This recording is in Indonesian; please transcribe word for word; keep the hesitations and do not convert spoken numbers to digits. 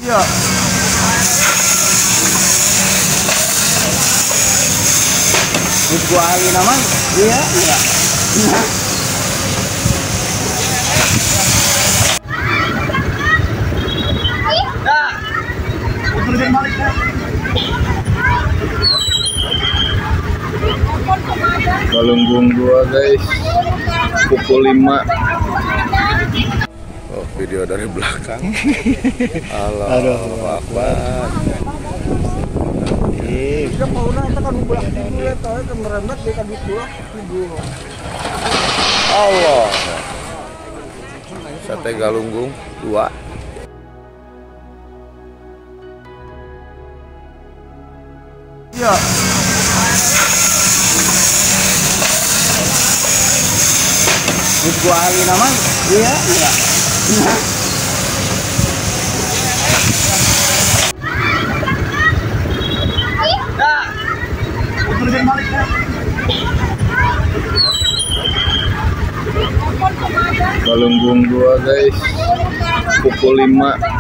Ya. Ibu Ali nama? Iya, iya. Galunggung dua guys, pukul lima. Oh, video dari belakang. Allahu Akbar. Iya, pauna eta kan ulah dulu eta eta merembet di kadi pulang ibu. Allah. Sate galunggung dua. Iya. Ibu Ali nama? Iya, iya. Galunggung dua guys, pukul lima.